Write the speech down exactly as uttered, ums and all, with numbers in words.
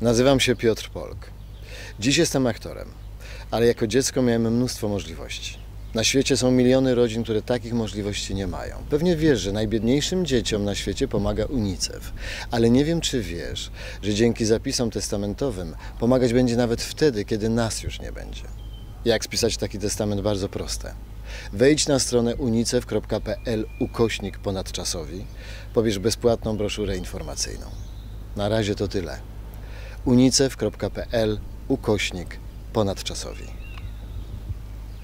Nazywam się Piotr Polk. Dziś jestem aktorem, ale jako dziecko miałem mnóstwo możliwości. Na świecie są miliony rodzin, które takich możliwości nie mają. Pewnie wiesz, że najbiedniejszym dzieciom na świecie pomaga UNICEF, ale nie wiem, czy wiesz, że dzięki zapisom testamentowym pomagać będzie nawet wtedy, kiedy nas już nie będzie. Jak spisać taki testament? Bardzo proste. Wejdź na stronę unicef kropka pl ukośnik ponadczasowi, pobierz bezpłatną broszurę informacyjną. Na razie to tyle. unicef kropka pl ukośnik ponadczasowi.